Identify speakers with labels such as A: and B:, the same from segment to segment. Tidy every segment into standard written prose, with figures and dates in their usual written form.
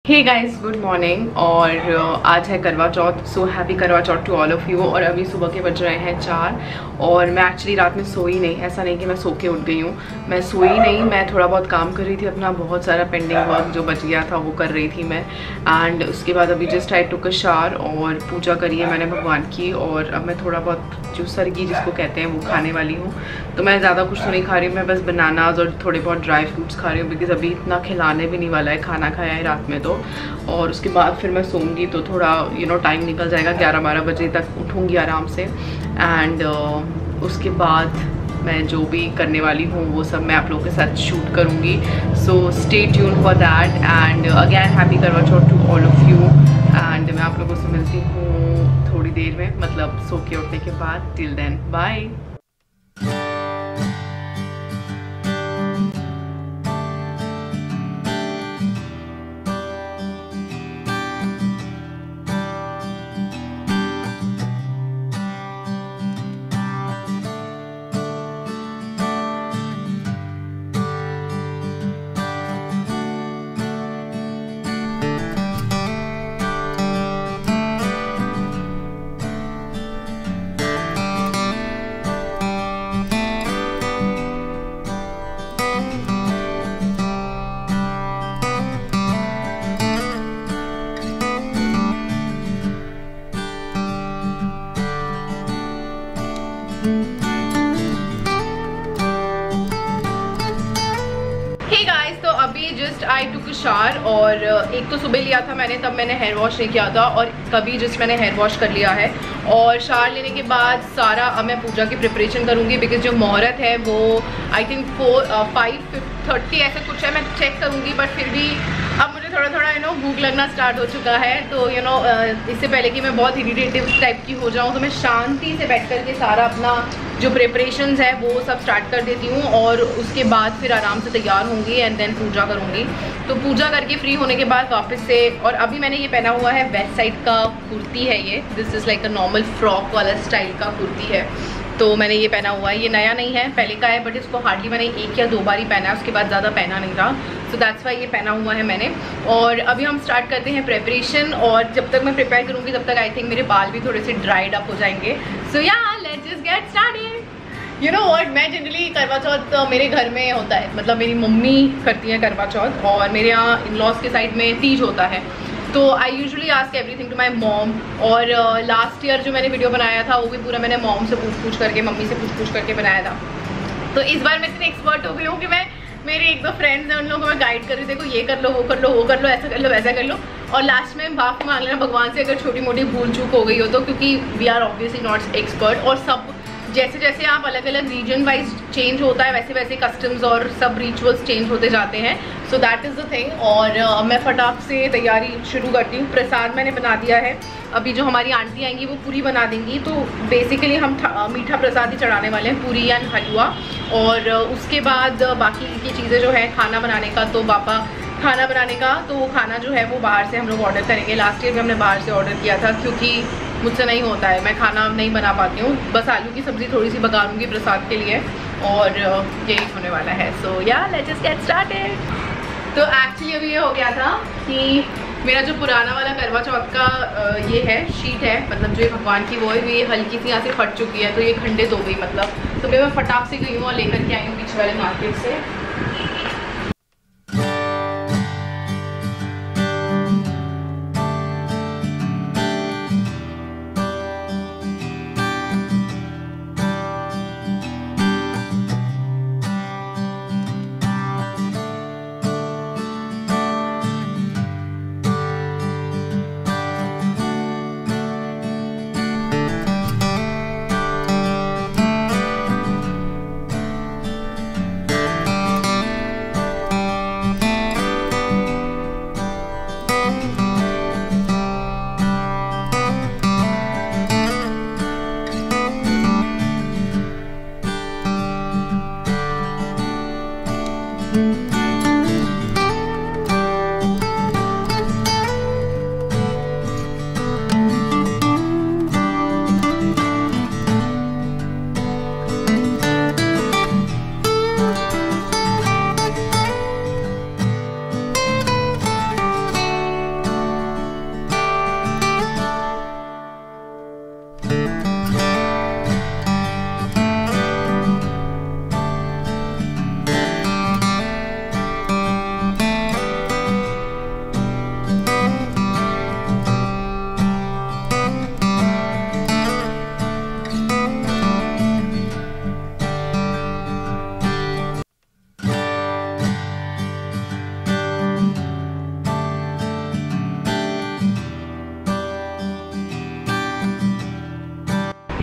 A: Hey guys, good morning. और आज है करवा चौथ। So happy Karva Chauth to all of you. और अभी सुबह के बज रहे हैं 4 और मैं एक्चुअली रात में सोई नहीं। ऐसा नहीं कि मैं सो के उठ गई हूँ, मैं सोई नहीं। मैं थोड़ा बहुत काम कर रही थी अपना, बहुत सारा पेंडिंग वर्क जो बच गया था वो कर रही थी मैं। एंड उसके बाद अभी just I took a shower और पूजा करी है मैंने भगवान की। और अब मैं थोड़ा बहुत जो सरगी जिसको कहते हैं वो खाने वाली हूँ। तो मैं ज़्यादा कुछ तो नहीं खा रही हूँ, मैं बस बनानाज और थोड़े बहुत ड्राई फ्रूट्स खा रही हूँ, बिकॉज अभी इतना खिलाने भी नहीं वाला है। खाना खाया है रात में तो, और उसके बाद फिर मैं सोऊंगी तो थोड़ा टाइम निकल जाएगा। 11-12 बजे तक उठूँगी आराम से। एंड उसके बाद मैं जो भी करने वाली हूँ वो सब मैं आप लोगों के साथ शूट करूँगी। So stay tune for that. And again happy Karva Chauth to all of you. And मैं आप लोगों से मिलती हूँ थोड़ी देर में, मतलब सो के उठने के बाद। Till then bye. तो अभी जस्ट आई टुक शावर। और एक तो सुबह लिया था मैंने, तब मैंने हेयर वॉश नहीं किया था, और कभी जस्ट मैंने हेयर वॉश कर लिया है। और शावर लेने के बाद सारा अब मैं पूजा की प्रिपरेशन करूँगी, बिकॉज जो मुहूर्त है वो आई थिंक 5:30 ऐसा कुछ है। मैं चेक करूँगी, बट फिर भी अब मुझे थोड़ा थोड़ा भूख लगना स्टार्ट हो चुका है। तो इससे पहले कि मैं बहुत इरिटेटिव टाइप की हो जाऊँ, तो मैं शांति से बैठ कर के सारा अपना जो प्रिपरेशंस है वो सब स्टार्ट कर देती हूँ। और उसके बाद फिर आराम से तैयार होंगी एंड देन पूजा करूँगी। तो पूजा करके फ्री होने के बाद वापस से, और अभी मैंने ये पहना हुआ है वेस्ट साइड का कुर्ती है ये। This is like a normal frock वाला स्टाइल का कुर्ती है। तो मैंने ये पहना हुआ है, ये नया नहीं है, पहले का है, बट इसको हार्डली मैंने 1 या 2 बार ही पहना है, उसके बाद ज़्यादा पहना नहीं था। सो दैट्स वाई ये पहना हुआ है मैंने। और अभी हम स्टार्ट करते हैं प्रिपरेशन। और जब तक मैं प्रिपेयर करूँगी तब तक आई थिंक मेरे बाल भी थोड़े से ड्राइड अप हो जाएंगे। So yeah let's just get started. You know what, मैं जनरली करवा चौथ मेरे घर में होता है, मतलब मेरी मम्मी करती है करवा चौथ, और मेरे यहाँ इन लॉज के साइड में तीज होता है। तो I usually ask everything to my mom. और लास्ट ईयर जो मैंने वीडियो बनाया था वो भी पूरा मैंने मॉम से पूछ करके, मम्मी से पूछ करके बनाया था। तो इस बार मैं इतनी एक्सपर्ट हो गई हूँ कि मैं, मेरे 1-2 फ्रेंड्स हैं, उन लोगों को मैं गाइड कर रही थी, देखो ये कर लो, वो कर लो, वो कर लो, ऐसा कर लो, वैसा कर लो। और लास्ट में माफ़ी मांग लेना भगवान से अगर छोटी मोटी भूल चूक हो गई हो तो, क्योंकि we are obviously not expert. और सब जैसे जैसे आप अलग अलग रीजन वाइज चेंज होता है, वैसे वैसे कस्टम्स और सब रिचुअल्स चेंज होते जाते हैं। So that is the thing. और मैं फटाक से तैयारी शुरू करती हूँ। प्रसाद मैंने बना दिया है, अभी जो हमारी आंटी आएंगी वो पूरी बना देंगी। तो बेसिकली हम मीठा प्रसाद ही चढ़ाने वाले हैं, पूरी या हलवा। और उसके बाद बाकी की चीज़ें जो है खाना बनाने का, तो पापा खाना बनाने का, तो वो खाना जो है वो बाहर से हम लोग ऑर्डर करेंगे। लास्ट ईयर भी हमने बाहर से ऑर्डर किया था, क्योंकि मुझसे नहीं होता है, मैं खाना नहीं बना पाती हूँ। बस आलू की सब्ज़ी थोड़ी सी पका लूँगी प्रसाद के लिए, और यही होने वाला है। So yeah let's just get started. तो एक्चुअली अभी ये हो गया था कि मेरा जो पुराना वाला करवा चौथ का ये है शीट है, मतलब जो ये भगवान की वो है, ये हल्की सी यहाँ से फट चुकी है, तो ये खंडित हो गई मतलब। तो मैं फटाक से गई हूँ और लेकर के आई हूँ पीछे वाले मार्केट से।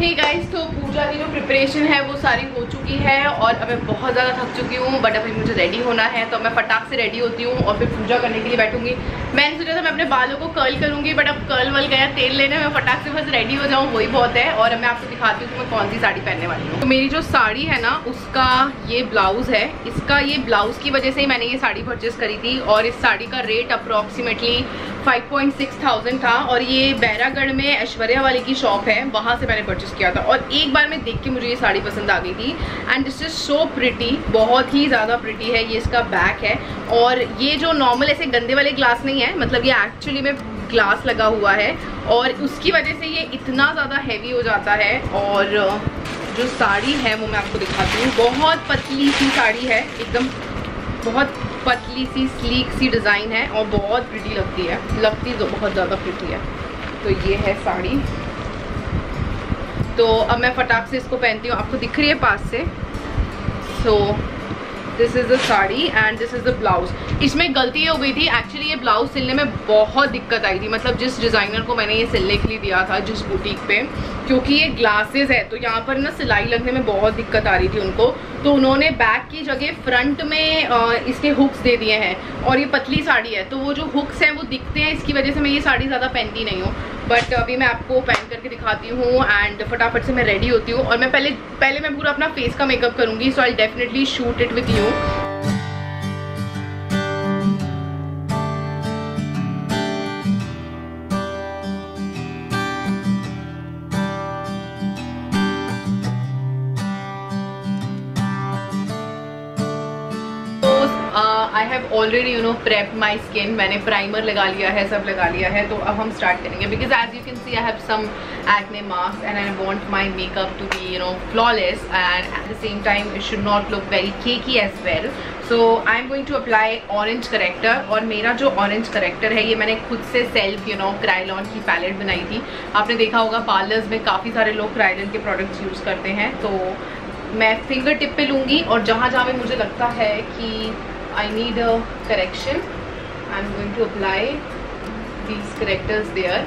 A: हे गाइस, तो पूजा की जो प्रिपरेशन है वो सारी हो चुकी है और अब मैं बहुत ज़्यादा थक चुकी हूँ, बट अभी मुझे रेडी होना है तो मैं फटाक से रेडी होती हूँ और फिर पूजा करने के लिए बैठूंगी। मैंने सोचा था मैं अपने बालों को कर्ल करूँगी, बट अब कर्ल वल गया तेल लेने में, फटाक से बस रेडी हो जाऊँ वही बहुत है। और अब मैं आपको दिखाती हूँ कि मैं कौन सी साड़ी पहनने वाली हूँ। तो मेरी जो साड़ी है ना उसका ये ब्लाउज़ है, इसका ये ब्लाउज़ की वजह से ही मैंने ये साड़ी परचेज़ करी थी और इस साड़ी का रेट अप्रॉक्सीमेटली 5.6,000 था और ये बैरागढ़ में ऐश्वर्या वाली की शॉप है, वहाँ से मैंने परचेस किया था। और एक बार में देख के मुझे ये साड़ी पसंद आ गई थी and this is so pretty, बहुत ही ज़्यादा प्रिटी है। ये इसका बैक है और ये जो नॉर्मल ऐसे गंदे वाले ग्लास नहीं है, मतलब ये एक्चुअली में ग्लास लगा हुआ है और उसकी वजह से ये इतना ज़्यादा हैवी हो जाता है। और जो साड़ी है वो मैं आपको दिखाती हूँ, बहुत पतली सी साड़ी है, एकदम बहुत पतली सी स्लीक सी डिज़ाइन है और बहुत प्रिटी लगती तो बहुत ज़्यादा प्रिटी है। तो ये है साड़ी। तो अब मैं फटाक से इसको पहनती हूँ, आपको दिख रही है पास से। So this is the sari and this is the blouse. इसमें गलती ये हो गई थी, एक्चुअली ये ब्लाउज सिलने में बहुत दिक्कत आई थी, मतलब जिस डिज़ाइनर को मैंने ये सिलने के लिए दिया था, जिस बुटीक पे, क्योंकि ये ग्लासेस है तो यहाँ पर ना सिलाई लगने में बहुत दिक्कत आ रही थी उनको, तो उन्होंने बैक की जगह फ्रंट में इसके हुक्स दे दिए हैं और ये पतली साड़ी है तो वो जो हुक्स हैं वो दिखते हैं, इसकी वजह से मैं ये साड़ी ज़्यादा पहनती नहीं हूँ। बट अभी मैं आपको पहन करके दिखाती हूँ एंड फटाफट से मैं रेडी होती हूँ और मैं पहले मैं पूरा अपना फेस का मेकअप करूँगी, so I definitely shoot it with you. I have already prep my skin, मैंने प्राइमर लगा लिया है, सब लगा लिया है। तो अब हम स्टार्ट करेंगे because as you can see I have some acne marks and I want my makeup to be flawless and at the same time it should not look very cakey as well. So I am going to apply orange corrector और मेरा जो orange character है ये मैंने खुद से self क्रायोलॉन की palette बनाई थी। आपने देखा होगा पार्लर्स में काफ़ी सारे लोग क्रायोलॉन के प्रोडक्ट्स यूज़ करते हैं, तो मैं फिंगर टिप पे लूँगी और जहाँ जहाँ में मुझे लगता है कि I need a correction, I'm going to apply these correctors there.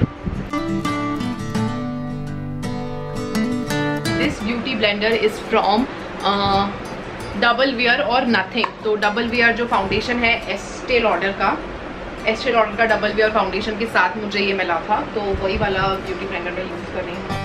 A: This beauty blender is from Double Wear or Nothing. तो Double Wear जो फाउंडेशन है Estee Lauder का Double Wear फाउंडेशन के साथ मुझे ये मिला था, तो वही वाला ब्यूटी ब्लेंडर मैं यूज़ कर रही हूँ।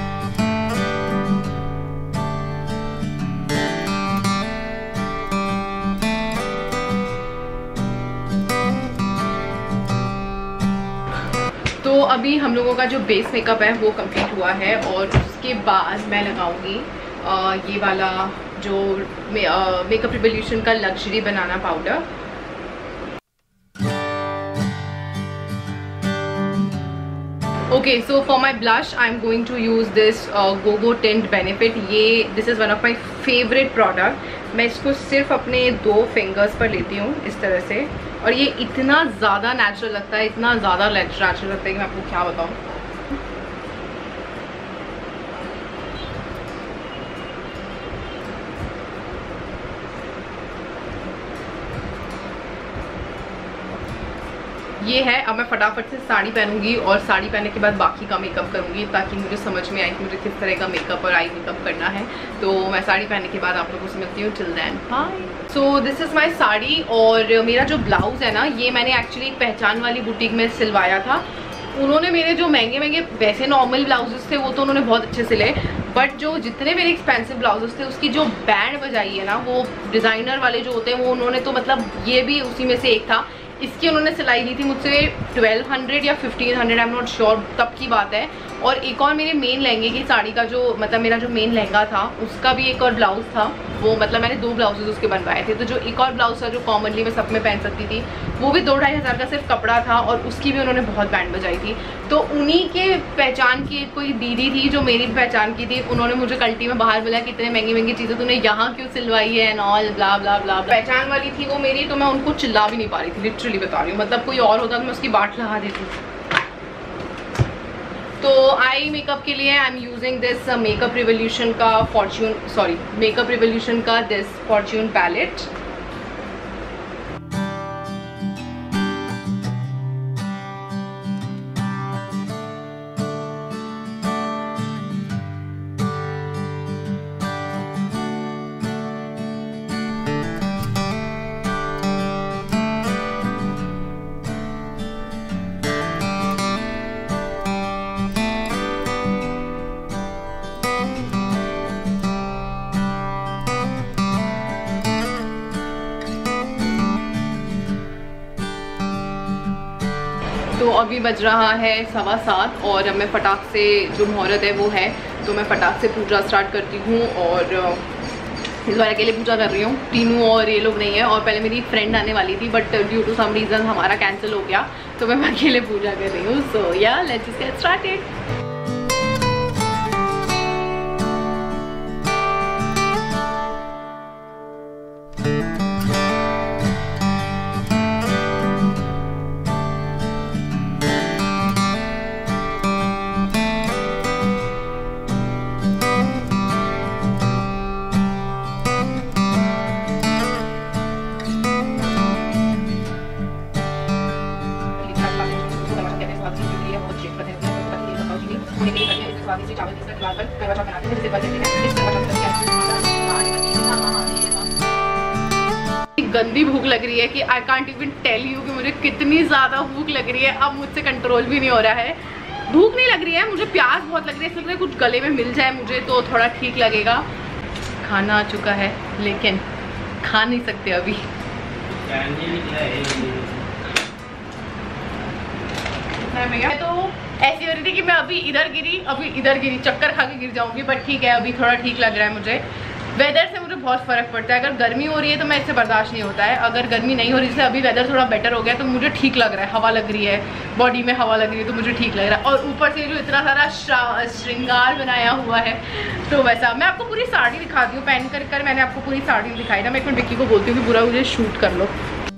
A: तो अभी हम लोगों का जो बेस मेकअप है वो कंप्लीट हुआ है और उसके बाद मैं लगाऊंगी ये वाला जो मेकअप रिवोल्यूशन का luxury banana powder. Okay, so for my blush I am going to use this gogo tint benefit. This is one of my favourite product. मैं इसको सिर्फ अपने 2 फिंगर्स पर लेती हूँ इस तरह से और ये इतना ज़्यादा नेचुरल लगता है, इतना ज़्यादा नेचुरल लगता है कि मैं आपको क्या बताऊँ। ये है। अब मैं फटाफट से साड़ी पहनूंगी और साड़ी पहनने के बाद बाकी का मेकअप करूंगी ताकि मुझे समझ में आए कि मुझे किस तरह का मेकअप और आई मेकअप करना है। तो मैं साड़ी पहनने के बाद आप लोगों से मिलती हूँ। Till then bye. So this is my sari और मेरा जो ब्लाउज़ है ना ये मैंने एक्चुअली एक पहचान वाली बुटीक में सिलवाया था। उन्होंने मेरे जो महंगे वैसे नॉर्मल ब्लाउजेस थे वो तो उन्होंने बहुत अच्छे सिले, बट जो जितने मेरे एक्सपेंसिव ब्लाउजेस थे उसकी जो बैंड बजाई है ना वो डिज़ाइनर वाले जो होते हैं वो उन्होंने तो मतलब ये भी उसी में से एक था। इसकी उन्होंने सिलाई ली थी मुझसे 1200 या 1500, आई एम नॉट श्योर, तब की बात है। और एक और मेरे मेन लहंगे की साड़ी का जो मतलब मेरा जो मेन लहंगा था उसका भी एक और ब्लाउज़ था, वो मतलब मैंने 2 ब्लाउजेज उसके बनवाए थे। तो जो एक और ब्लाउज़ था जो कॉमनली मैं सब में पहन सकती थी वो भी 2-2.5 हज़ार का सिर्फ कपड़ा था और उसकी भी उन्होंने बहुत बैंड बजाई थी। तो उन्हीं के पहचान की कोई दीदी थी जो मेरी पहचान की थी, उन्होंने मुझे कल्टी में बाहर बोला कि इतने महंगी चीज़ें तूने यहाँ क्यों सिलवाई है एंड ऑल ब्ला ब्ला ब्ला। पहचान वाली थी वो मेरी, तो मैं उनको चिल्ला भी नहीं पा रही थी, लिटरली बता रही हूँ। मतलब कोई और होता तो मैं उसकी बाट लगा देती। तो आई मेकअप के लिए I am using this makeup revolution का दिस फॉर्च्यून पैलेट। तो अभी बज रहा है 7:15 और अब मैं फटाक से जो मुहूर्त है वो है, तो मैं फटाक से पूजा स्टार्ट करती हूँ। और इस बार अकेले पूजा कर रही हूँ, टीनू और ये लोग नहीं है। और पहले मेरी फ्रेंड आने वाली थी but due to some reason हमारा कैंसिल हो गया, तो मैं अकेले पूजा कर रही हूँ। सो yeah let's just get started. गंदी भूख लग रही है कि I can't even tell you कि मुझे कितनी ज़्यादा भूख लग रही है। अब मुझसे कंट्रोल भी नहीं हो रहा है। भूख नहीं लग रही है, मुझे प्यास बहुत लग रही है। ऐसा लग रहा है कुछ गले में मिल जाए मुझे तो थोड़ा ठीक लगेगा। खाना आ चुका है लेकिन खा नहीं सकते अभी। मैं तो ऐसी हो रही थी कि मैं अभी इधर गिरी, चक्कर खा के गिर जाऊंगी, बट ठीक है अभी थोड़ा ठीक लग रहा है मुझे। वेदर से मुझे बहुत फ़र्क पड़ता है। अगर गर्मी हो रही है तो मैं इससे बर्दाश्त नहीं होता है, अगर गर्मी नहीं हो रही, जैसे अभी वेदर थोड़ा बेटर हो गया तो मुझे ठीक लग रहा है। हवा लग रही है, बॉडी में हवा लग रही है तो मुझे ठीक लग रहा है। और ऊपर से जो इतना सारा श्रृंगार बनाया हुआ है तो वैसा। मैं आपको पूरी साड़ी दिखाती हूँ, पहन कर मैंने आपको पूरी साड़ी दिखाई ना। मैं एक मिनट विक्की को बोलती हूँ कि पूरा मुझे शूट कर लो।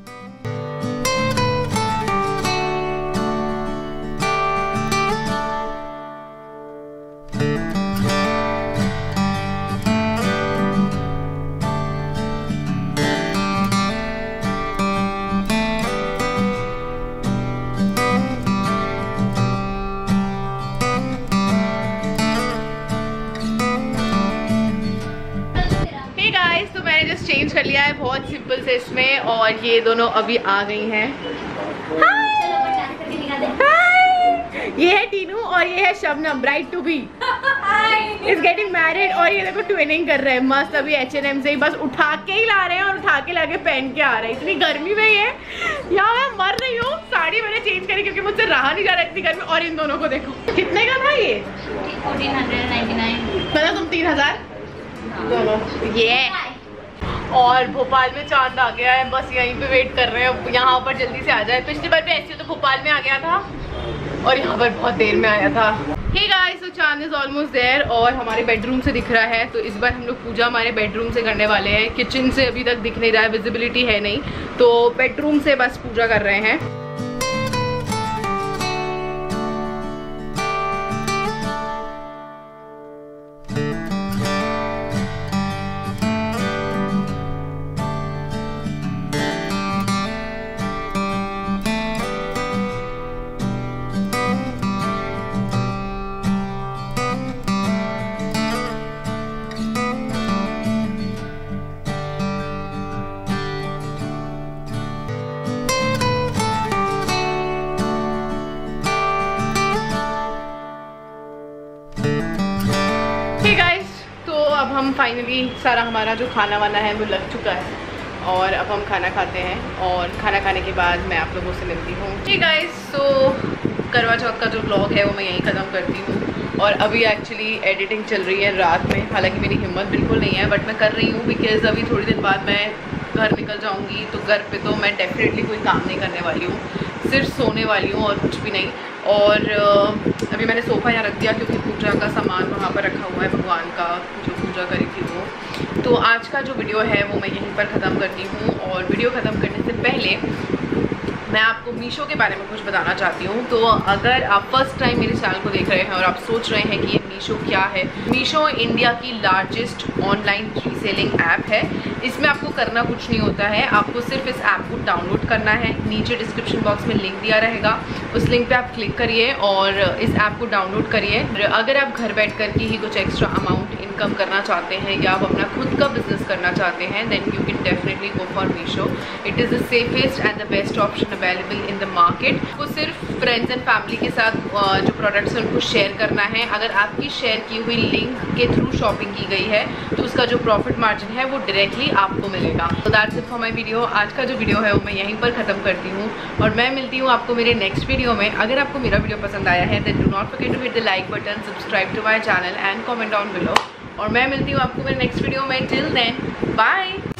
A: चेंज कर लिया है बहुत सिंपल से इसमें, और ये दोनों अभी आ गई हैं। ये है टीनू और ये है Shabnam, bride to be is getting married. और ये देखो ट्विनिंग कर रहे हैं मस्त। अभी H&M से ही बस उठा के ही ला रहे हैं और उठा के लाके पहन के आ रहे हैं। इतनी गर्मी में ये यहाँ मैं मर रही हूँ। साड़ी मैंने चेंज करी क्योंकि मुझसे रहा नहीं जा रहा इतनी गर्मी। और इन दोनों को देखो कितने का था ये 1499, मतलब तुम 3000 दोनों। ये और भोपाल में चांद आ गया है, बस यहीं पे वेट कर रहे हैं यहाँ पर जल्दी से आ जाए। पिछली बार भी ऐसे तो भोपाल में आ गया था और यहाँ पर बहुत देर में आया था। हे गाइस, तो चांद इज ऑलमोस्ट देयर और हमारे बेडरूम से दिख रहा है। तो इस बार हम लोग पूजा हमारे बेडरूम से करने वाले हैं। किचन से अभी तक दिख नहीं रहा है, विजिबिलिटी है नहीं, तो बेडरूम से बस पूजा कर रहे हैं। अब हम फाइनली सारा हमारा जो खाना वाना है वो लग चुका है और अब हम खाना खाते हैं। और खाना खाने के बाद मैं आप लोगों से मिलती हूँ। ठीक गाइस, तो करवा चौथ का जो व्लॉग है वो मैं यहीं ख़त्म करती हूँ। और अभी एक्चुअली एडिटिंग चल रही है रात में, हालांकि मेरी हिम्मत बिल्कुल नहीं है बट मैं कर रही हूँ बिकॉज़ अभी थोड़ी देर बाद मैं घर निकल जाऊँगी। तो घर पे तो मैं डेफिनेटली कोई काम नहीं करने वाली हूँ, सिर्फ सोने वाली हूँ और कुछ भी नहीं। और अभी मैंने सोफ़ा यहाँ रख दिया क्योंकि पूजा का सामान वहाँ पर रखा हुआ है, भगवान का जो पूजा करी थी वो। तो आज का जो वीडियो है वो मैं यहीं पर ख़त्म करती हूँ। और वीडियो ख़त्म करने से पहले मैं आपको मीशो के बारे में कुछ बताना चाहती हूँ। तो अगर आप फर्स्ट टाइम मेरे चैनल को देख रहे हैं और आप सोच रहे हैं कि ये मीशो क्या है, मीशो इंडिया की लार्जेस्ट ऑनलाइन रीसेलिंग ऐप है। इसमें आपको करना कुछ नहीं होता है, आपको सिर्फ इस ऐप को डाउनलोड करना है। नीचे डिस्क्रिप्शन बॉक्स में लिंक दिया रहेगा, उस लिंक पे आप क्लिक करिए और इस ऐप को डाउनलोड करिए। अगर आप घर बैठ कर के ही कुछ एक्स्ट्रा अमाउंट इनकम करना चाहते हैं या आप अपना खुद का बिजनेस करना चाहते हैं, then you can definitely go for Meesho. It is the safest and the best option available in the market. वो सिर्फ फ्रेंड्स एंड फैमिली के साथ जो प्रोडक्ट्स हैं उनको शेयर करना है। अगर आपकी शेयर की हुई लिंक के थ्रू शॉपिंग की गई है तो उसका जो प्रॉफिट मार्जिन है वो डायरेक्टली आपको मिलेगा। तो that's it for my video. आज का जो वीडियो है वो मैं यहीं पर ख़त्म करती हूँ और मैं मिलती हूँ आपको मेरे नेक्स्ट वीडियो में। अगर आपको मेरा वीडियो पसंद आया है then do not forget to hit the like button, subscribe to my channel and comment down below. और मैं मिलती हूँ आपको मेरे नेक्स्ट वीडियो में। Till then bye.